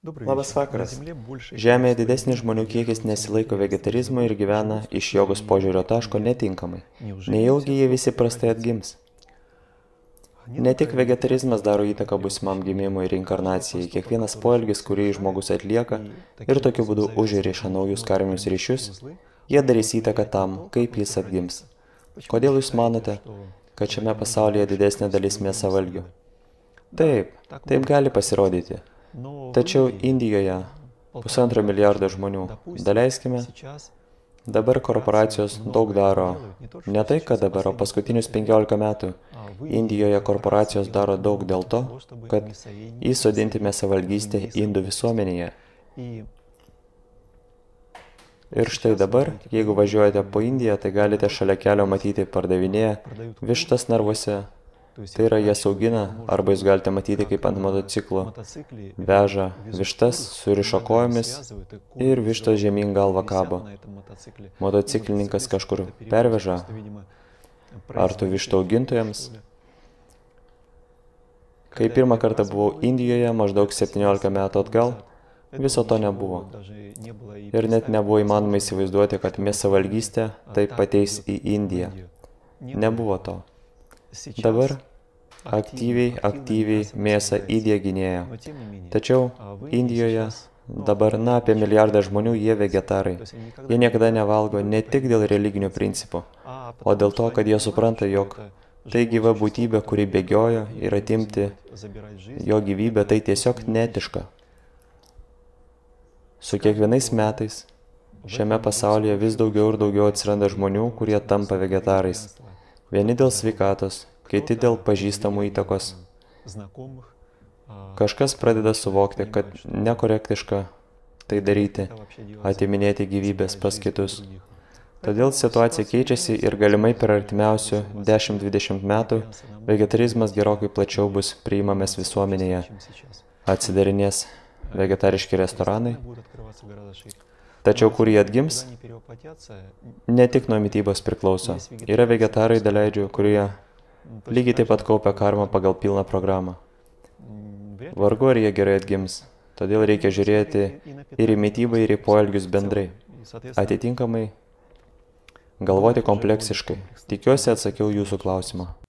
Labas vakaras. Žemėje didesnis žmonių kiekis nesilaiko vegetarizmo ir gyvena iš jogos požiūrio taško netinkamai. Nejaugi jie visi prastai atgims? Ne tik vegetarizmas daro įtaką būsimam gimimui ir reinkarnacijai. Kiekvienas poelgis, kurį žmogus atlieka ir tokiu būdu užriša naujus karminius ryšius, jie darys įtaką tam, kaip jis atgims. Kodėl jūs manote, kad šiame pasaulyje didesnė dalis mėsavalgių? Taip gali pasirodyti. Tačiau Indijoje 1,5 milijardo žmonių. Daleiskime, dabar korporacijos daug daro. Ne tai, kad dabar, o paskutinius 15 metų. Indijoje korporacijos daro daug dėl to, kad įsodinti mėsavalgystę indų visuomenėje. Ir štai dabar, jeigu važiuojate po Indiją, tai galite šalia kelio matyti pardavinėję vištas narvuose. Tai yra, jas augina, arba jūs galite matyti, kaip ant motociklo veža vištas, suriša kojomis ir vištos žemyn galva kabo. Motociklininkas kažkur perveža, ar tų vištų augintojams. Kai pirmą kartą buvau Indijoje, maždaug 17 metų atgal, viso to nebuvo. Ir net nebuvo įmanoma įsivaizduoti, kad mėsavalgystė taip ateis į Indiją. Nebuvo to. Dabar aktyviai mėsą įdieginėja. Tačiau Indijoje dabar apie milijardą žmonių jie vegetarai. Jie niekada nevalgo ne tik dėl religinių principų, o dėl to, kad jie supranta, jog tai gyva būtybė, kuri bėgioja ir atimti jo gyvybę, tai tiesiog neetiška. Su kiekvienais metais šiame pasaulyje vis daugiau ir daugiau atsiranda žmonių, kurie tampa vegetarais. Vieni dėl sveikatos, kiti dėl pažįstamų įtakos. Kažkas pradeda suvokti, kad nekorektiška tai daryti, atiminėti gyvybės pas kitus. Todėl situacija keičiasi ir galimai per artimiausių 10-20 metų vegetarizmas gerokai plačiau bus priimamas visuomenėje. Atsidarinės vegetariški restoranai. Tačiau kur jie atgims, ne tik nuo mitybos priklauso. Yra vegetarai, daleidžiu, kurie lygiai taip pat kaupia karmą pagal pilną programą. Vargu ar jie gerai atgims, todėl reikia žiūrėti ir į mitybą, ir į poelgius bendrai. Atitinkamai galvoti kompleksiškai. Tikiuosi atsakiau jūsų klausimą.